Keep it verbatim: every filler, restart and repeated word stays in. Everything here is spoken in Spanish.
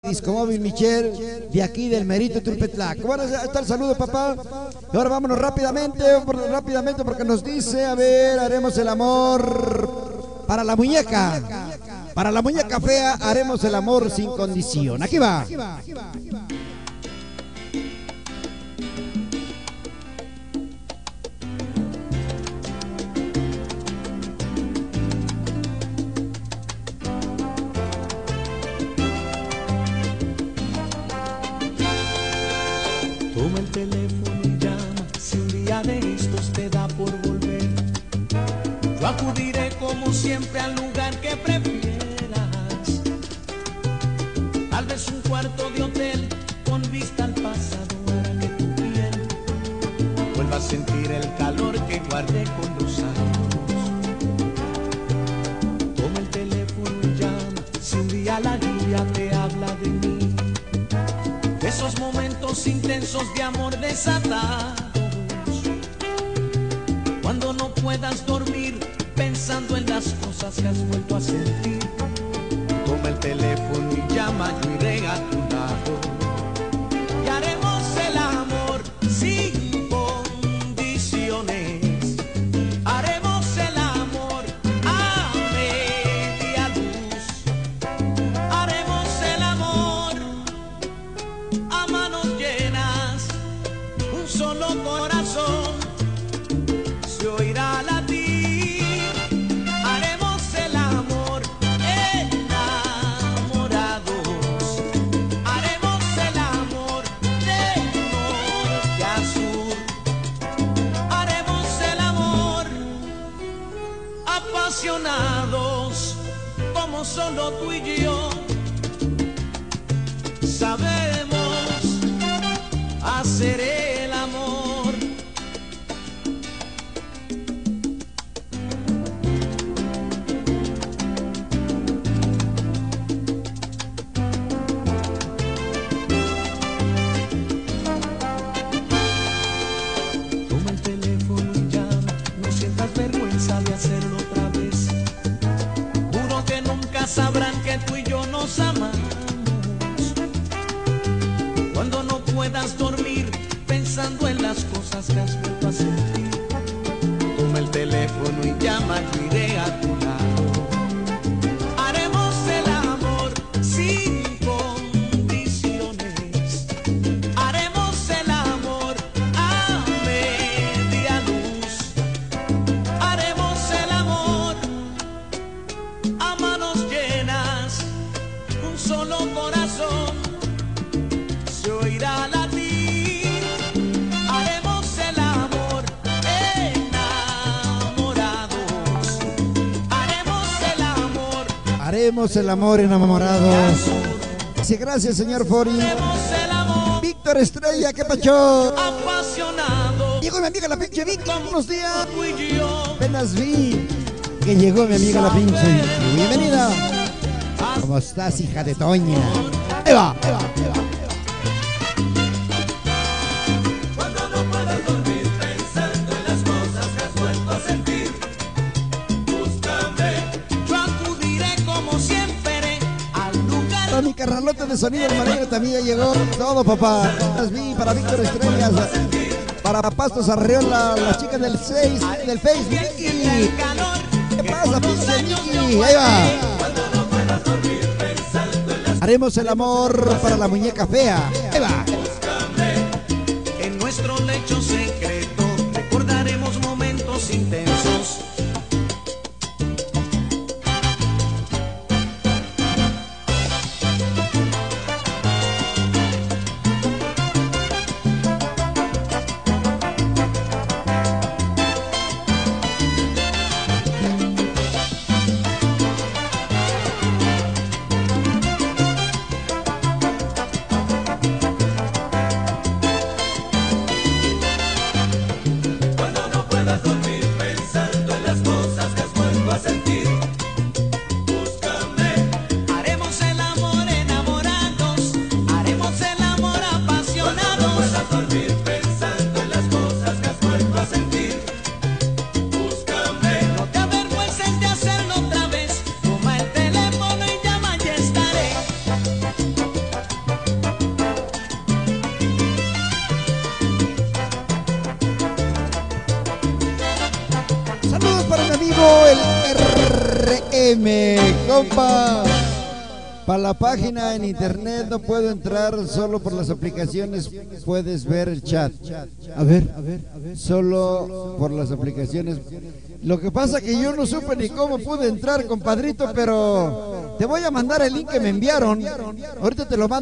Disco Móvil Michel, de aquí del Merito Tulpetlac. Bueno, ahí está el saludo, papá. Y ahora vámonos rápidamente, rápidamente, porque nos dice, a ver, haremos el amor para la muñeca. Para la muñeca fea, haremos el amor sin condición. Aquí va. Toma el teléfono y llama, si un día de estos te da por volver. Yo acudiré como siempre al lugar que prefieras. Tal vez un cuarto de hotel con vista al pasado para que tu piel vuelva a sentir el calor que guardé con los años. Toma el teléfono y llama, si un día la lluvia te habla de mí. Esos momentos intensos de amor desatados, cuando no puedas dormir pensando en las cosas que has vuelto a sentir. Toma el teléfono y llama, yo iré a tu lado y haremos el amor sin condiciones. Haremos el amor a media luz. Haremos el amor a manos llenas, un solo corazón se oirá latir. Haremos el amor enamorados, haremos el amor de norte a sur, haremos el amor apasionados como solo tú y yo sabemos hacer el amor. Toma el teléfono y llama, no sientas vergüenza de hacerlo otra vez. Juro que nunca sabrán que tú y yo nos amamos. Cuando no puedas dormir pensando en las cosas que has vuelto a sentir, toma el teléfono y llama, yo iré a tu lado. Haremos el amor sin condiciones. Haremos el amor a media luz. Haremos el amor a manos llenas, un solo corazón se oirá latir. Haremos el amor enamorados, haremos el amor, Haremos el amor enamorados. Sí, gracias, señor Fori. haremos el amor Víctor Estrella, qué pacho. apasionado Llegó mi amiga la pinche Vicky, buenos días. tú y yo. Apenas vi que llegó mi amiga la pinche Vicky. Bienvenida. ¿Cómo estás, hija de Toña? Ahí va, ahí va, ahí va. Cuando no puedas dormir pensando en las cosas que has vuelto a sentir, búscame. Yo acudiré como siempre al lugar. Para mi carralote de sonido, el marinero también ya llegó. Todo, papá. Las vi para Víctor Estrellas. Para Pastos Arreola, las chicas del seis, del Facebook. Vicky. El calor ¿Qué pasa, pinche Vicky? Ahí va. Haremos el amor para la muñeca fea. Ahí va. en nuestro lecho secreto, recordaremos momentos intensos. Créeme, compa. Para la página en internet no puedo entrar, solo por las aplicaciones puedes ver el chat. A ver, a ver, a ver. Solo por las aplicaciones. Lo que pasa que yo no supe ni cómo pude entrar, compadrito, pero te voy a mandar el link que me enviaron. Ahorita te lo mando.